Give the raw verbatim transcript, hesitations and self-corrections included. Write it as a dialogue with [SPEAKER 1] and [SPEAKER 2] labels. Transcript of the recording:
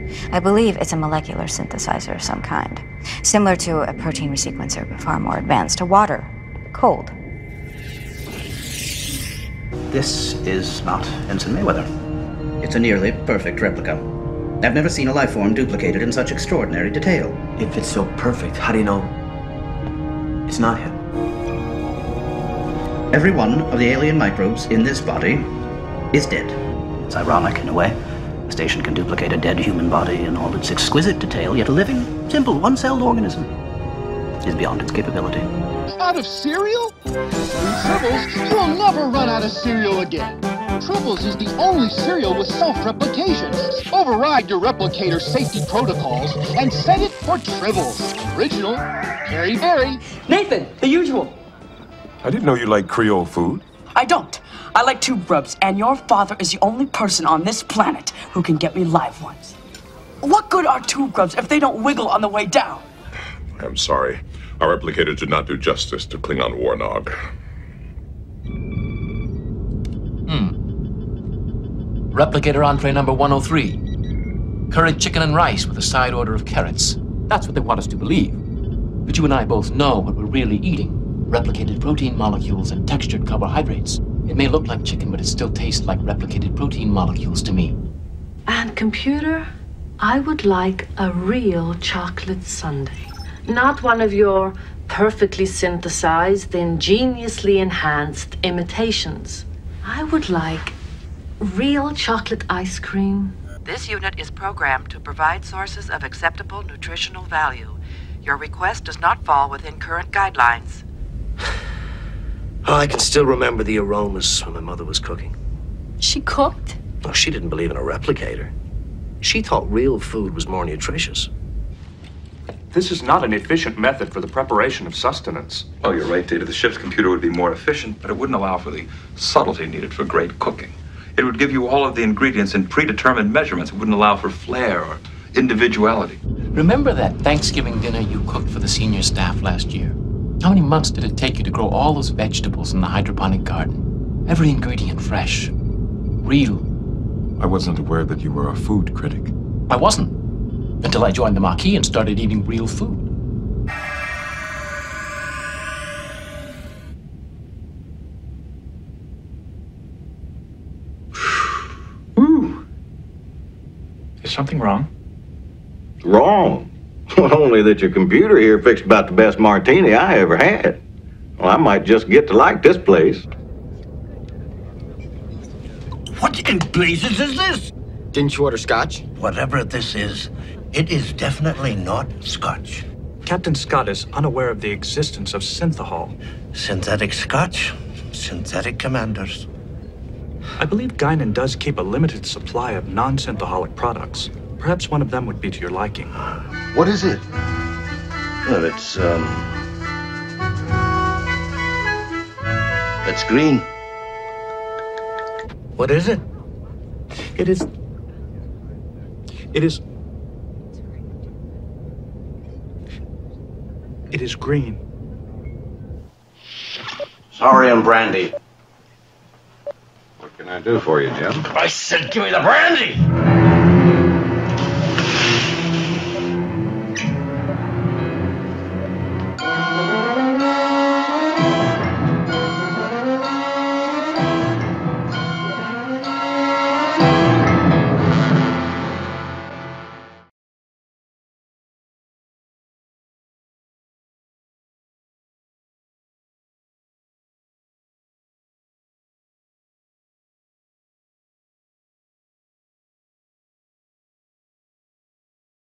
[SPEAKER 1] I believe it's a molecular synthesizer of some kind, similar to a protein resequencer, but far more advanced. A water, cold.
[SPEAKER 2] This is not Ensign Mayweather. It's a nearly perfect replica. I've never seen a life form duplicated in such extraordinary detail.
[SPEAKER 3] If it's so perfect, how do you know it's not him?
[SPEAKER 2] Every one of the alien microbes in this body is dead. It's ironic, in a way. The station can duplicate a dead human body in all its exquisite detail, yet a living, simple, one-celled organism is beyond its capability.
[SPEAKER 4] Out of cereal? In Tribbles, you'll never run out of cereal again. Tribbles is the only cereal with self-replication. Override your replicator safety protocols and set it for Tribbles. Original, Berry Berry.
[SPEAKER 5] Nathan, the usual.
[SPEAKER 6] I didn't know you liked Creole food.
[SPEAKER 5] I don't. I like tube grubs, and your father is the only person on this planet who can get me live ones. What good are tube grubs if they don't wiggle on the way down?
[SPEAKER 6] I'm sorry. Our replicators did not do justice to Klingon Warnog.
[SPEAKER 7] Hmm. Replicator entree number one oh three. Curried chicken and rice with a side order of carrots. That's what they want us to believe. But you and I both know what we're really eating. Replicated protein molecules and textured carbohydrates. It may look like chicken, but it still tastes like replicated protein molecules to me.
[SPEAKER 8] And computer, I would like a real chocolate sundae. Not one of your perfectly synthesized, ingeniously enhanced imitations. I would like real chocolate ice cream.
[SPEAKER 9] This unit is programmed to provide sources of acceptable nutritional value. Your request does not fall within current guidelines.
[SPEAKER 10] Oh, I can still remember the aromas when my mother was cooking.
[SPEAKER 8] She cooked?
[SPEAKER 10] Oh, she didn't believe in a replicator. She thought real food was more nutritious.
[SPEAKER 11] This is not an efficient method for the preparation of sustenance.
[SPEAKER 12] Oh, you're right, Data. The ship's computer would be more efficient, but it wouldn't allow for the subtlety needed for great cooking. It would give you all of the ingredients in predetermined measurements. It wouldn't allow for flair or individuality.
[SPEAKER 7] Remember that Thanksgiving dinner you cooked for the senior staff last year? How many months did it take you to grow all those vegetables in the hydroponic garden? Every ingredient fresh. Real.
[SPEAKER 6] I wasn't aware that you were a food critic.
[SPEAKER 7] I wasn't. Until I joined the Maquis and started eating real food.
[SPEAKER 11] Ooh. Is something wrong?
[SPEAKER 13] Wrong? Well, only that your computer here fixed about the best martini I ever had. Well, I might just get to like this place.
[SPEAKER 14] What in blazes is this?
[SPEAKER 15] Didn't you order scotch?
[SPEAKER 14] Whatever this is, it is definitely not scotch.
[SPEAKER 11] Captain Scott is unaware of the existence of synthahol.
[SPEAKER 14] Synthetic scotch, synthetic commanders.
[SPEAKER 11] I believe Guinan does keep a limited supply of non-synthaholic products. Perhaps one of them would be to your liking.
[SPEAKER 14] What is it?
[SPEAKER 16] Well, it's, um... it's green.
[SPEAKER 14] What is it?
[SPEAKER 11] It is... It is... It is green.
[SPEAKER 13] Sorry, I'm brandy. What can I do for you, Jim?
[SPEAKER 14] I said give me the brandy!